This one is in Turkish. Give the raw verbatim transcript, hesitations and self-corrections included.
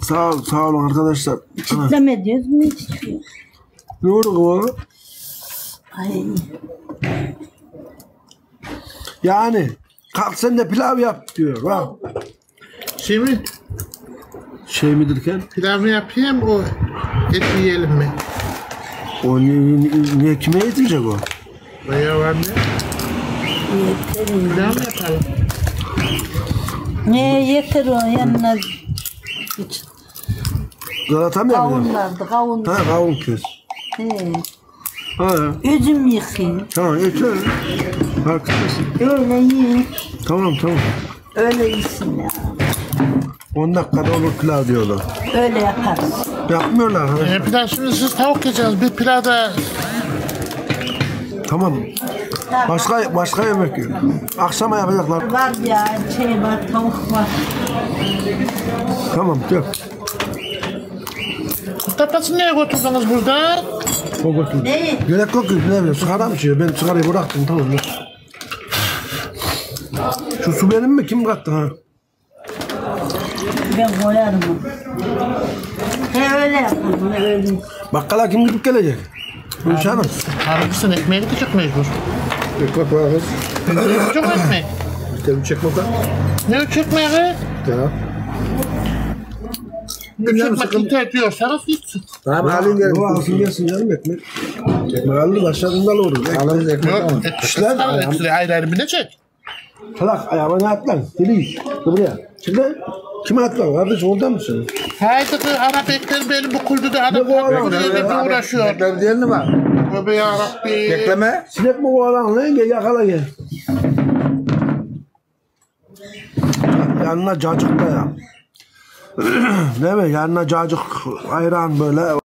Sağ ol, sağ olun arkadaşlar. Çitleme diyoruz mu içiyor? Ne oldu o? Ay. Yani kalk sen de pilav yap diyor. Ha. Şey mi? Şey midirken? Pilav mı yapayım o et yiyelim mi? O niye, niye kime yetecek o? Bayağı var ne? Yeterim. Pilav mı yapalım? Ne yeter o yanına. Galata mı yapacağım? Kavunlardı kavun. Ha kavun kes. He. Ha. Üzüm yıkayın. Tamam yeter. Haklısın. Öyle yiyin. Tamam tamam. Öyle yesin ya. on dakikada olur pilav diyorlar. Öyle yaparız. Yapmıyorlar. Ha. E, pilav şimdi siz tavuk yiyeceksiniz. Bir pilav da Tamam. Başka başka yemek yok. Akşama yapacaklar. Var ya şey var tavuk var. Tamam gel. tapasını neye götürdünüz burada? O götür. Ne? Gerek yok ki ne bileyim sigara mı içiyor? Ben sigarayı bıraktım tamam mı? Şu su benim mi? Kim kattı ha? Ben koyarım onu. He öyle yaparım öyle. Bakkala kim gidip gelecek? Gülşah Hanım. Harbisin ekmeğe gidecek mecbur. Ekmek var kız. Çok ekmek. Gel çekme bak. Ne üç ekmeği? Ya. Üç ekmek yeter diyorsanız gitsin. Tamam alın gelin. Bu alsın gelsin canım ekmek. Ekmek alın aşağıdan olur. Alın ekmek Yok, alın. et İşler. ekmeği ayrı ayrı binecek. Salak ayağına at lan. Deli. Buraya. Çık lan. Kime at lan? Kardeş orada mısın? Haydi kız ana bekler benim bu kuldu da adam Ne bu adam? beklerle uğraşıyor. Bekleme diyelim mi var? Tövbe yarabbi. Bekleme. Sinek mi kovalan lan? Gel yakala gel. Yanına cacık da ya. Değil mi? Yanına cacık ayran böyle.